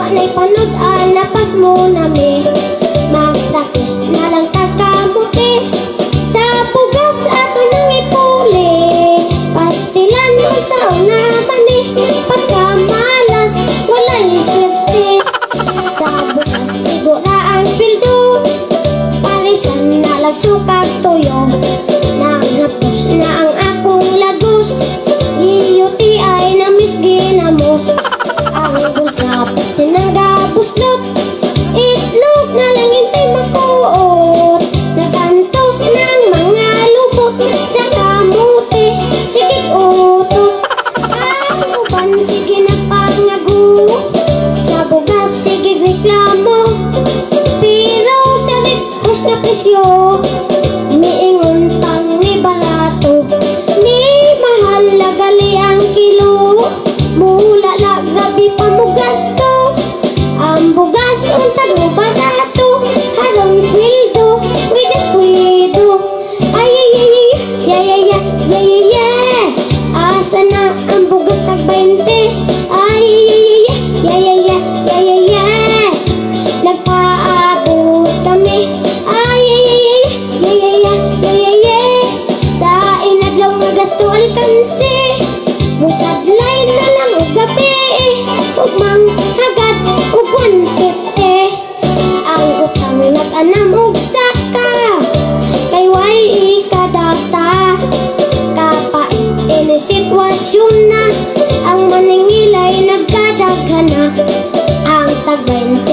na'y panood-an, napas mo na me. Magtakis na lang tagkamuti, sa pugas ato nang ipuli. Pastilan mo sa una mani, pagkamalas walay swerte. Sa bukas igo na ang pildo, parisan na lang sukag tuyo. Naghapos na ang akong lagos, iyuti ay namis ginamos. Ang bulsap tinanggabuslot, itlog na lang hintay makuot. Nagantos ng mga lubot, sa kamuti sige utot. Ang uban sige nagpangagu, sa bugas sige reklamo. Pero sa ripos na presyo, miingon pang ni barato. Ni mahal na gali ang kilo, mula na gabi pa mo gasto. Ang bugas untag mo barato, halong sweldo, with a sweldo. Ay ay ay ay ay ay ay ay ay, asa na ang bugas tag 20? Ay ay ay ay ay ay ay ay, nagpaabot kami. Ay ay ay ay ay ay ay ay, sa inadlaw nga gasto alkansi, musadlay na lang og gabi, ug manghagad ug 150. Ang utang nag-anam og saka, kay way ikadata. Kapait ini sitwasyon na, ang maningilay nagkadaghana. Ang tag 20